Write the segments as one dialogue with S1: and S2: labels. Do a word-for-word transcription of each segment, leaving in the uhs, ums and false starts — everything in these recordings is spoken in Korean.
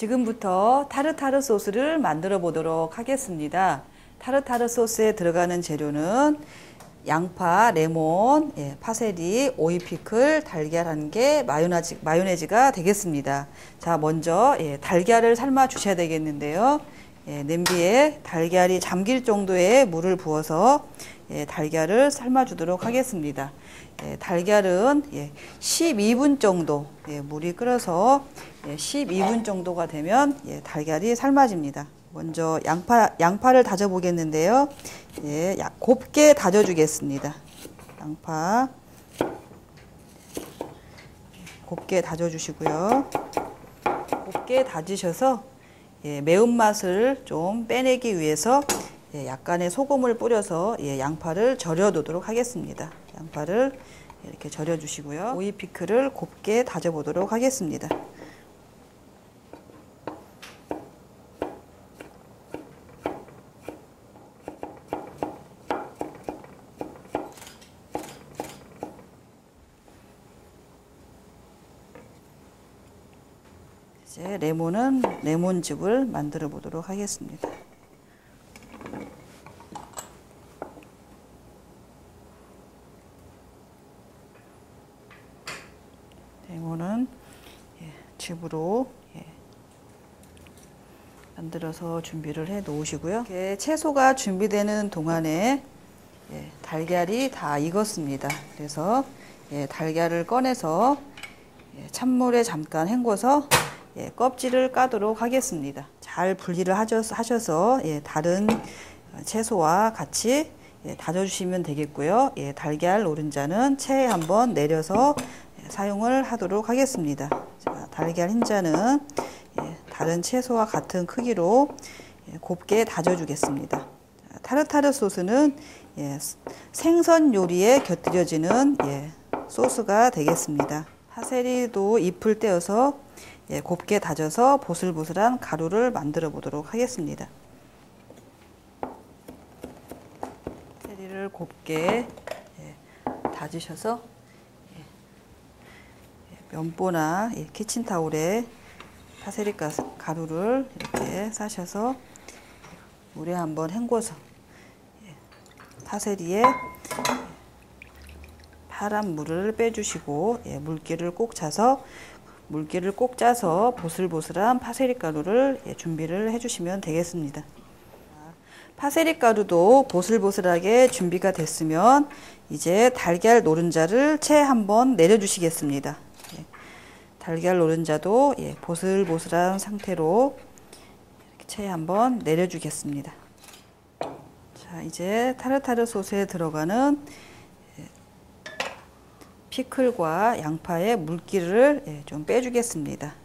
S1: 지금부터 타르타르 소스를 만들어 보도록 하겠습니다. 타르타르 소스에 들어가는 재료는 양파, 레몬, 예, 파세리, 오이 피클, 달걀 한 개, 마요네즈, 마요네즈가 되겠습니다. 자, 먼저 예, 달걀을 삶아 주셔야 되겠는데요. 예, 냄비에 달걀이 잠길 정도의 물을 부어서 예, 달걀을 삶아 주도록 하겠습니다. 예, 달걀은 예, 십이 분 정도 예, 물이 끓어서 예, 십이 분 정도가 되면 예, 달걀이 삶아집니다. 먼저 양파, 양파를 다져 보겠는데요. 예, 곱게 다져 주겠습니다. 양파 곱게 다져 주시고요. 곱게 다지셔서 예, 매운맛을 좀 빼내기 위해서 예, 약간의 소금을 뿌려서 예, 양파를 절여 두도록 하겠습니다. 양파를 이렇게 절여 주시고요. 오이 피클을 곱게 다져 보도록 하겠습니다. 이제 레몬은 레몬즙을 만들어 보도록 하겠습니다. 레몬은 예, 즙으로 예, 만들어서 준비를 해 놓으시고요. 이렇게 채소가 준비되는 동안에 예, 달걀이 다 익었습니다. 그래서 예, 달걀을 꺼내서 예, 찬물에 잠깐 헹궈서 예, 껍질을 까도록 하겠습니다. 잘 분리를 하셔서 예, 다른 채소와 같이 예, 다져주시면 되겠고요. 예, 달걀 노른자는 체에 한번 내려서 예, 사용을 하도록 하겠습니다. 자, 달걀 흰자는 예, 다른 채소와 같은 크기로 예, 곱게 다져주겠습니다. 자, 타르타르 소스는 예, 생선 요리에 곁들여지는 예, 소스가 되겠습니다. 파세리도 잎을 떼어서 예, 곱게 다져서 보슬보슬한 가루를 만들어 보도록 하겠습니다. 파세리를 곱게 예, 다지셔서 예, 면보나 예, 키친타올에 파세리 가루를 이렇게 싸셔서 물에 한번 헹궈서 예, 파세리에 파란 물을 빼주시고 예, 물기를 꼭 차서 물기를 꼭 짜서 보슬보슬한 파세리 가루를 예, 준비를 해주시면 되겠습니다. 파세리 가루도 보슬보슬하게 준비가 됐으면 이제 달걀 노른자를 채 한번 내려주시겠습니다. 예, 달걀 노른자도 예, 보슬보슬한 상태로 이렇게 채 한번 내려주겠습니다. 자, 이제 타르타르 소스에 들어가는 피클과 양파의 물기를 좀 빼주겠습니다.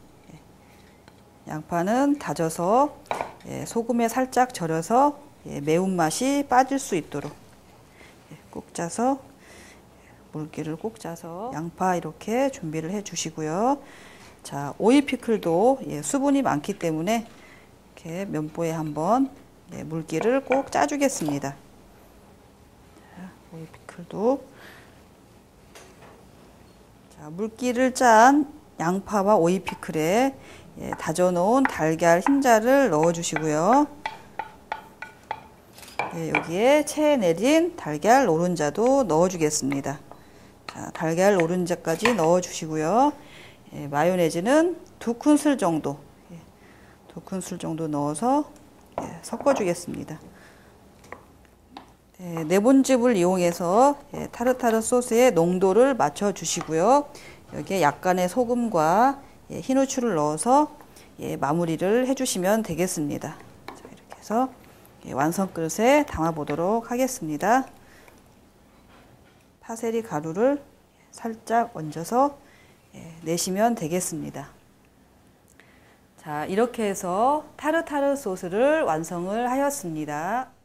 S1: 양파는 다져서 소금에 살짝 절여서 매운맛이 빠질 수 있도록 꼭 짜서 물기를 꼭 짜서 양파 이렇게 준비를 해 주시고요. 자, 오이 피클도 수분이 많기 때문에 이렇게 면보에 한번 물기를 꼭 짜주겠습니다. 오이 피클도 자, 물기를 짠 양파와 오이 피클에 예, 다져 놓은 달걀 흰자를 넣어 주시고요. 예, 여기에 채에 내린 달걀 노른자도 넣어 주겠습니다. 자, 달걀 노른자까지 넣어 주시고요. 예, 마요네즈는 두 큰술 정도 예, 두 큰술 정도 넣어서 예, 섞어 주겠습니다. 예, 레몬즙을 이용해서 예, 타르타르 소스의 농도를 맞춰 주시고요. 여기에 약간의 소금과 예, 흰 후추를 넣어서 예, 마무리를 해주시면 되겠습니다. 자, 이렇게 해서 예, 완성 그릇에 담아 보도록 하겠습니다. 파세리 가루를 살짝 얹어서 예, 내시면 되겠습니다. 자, 이렇게 해서 타르타르 소스를 완성을 하였습니다.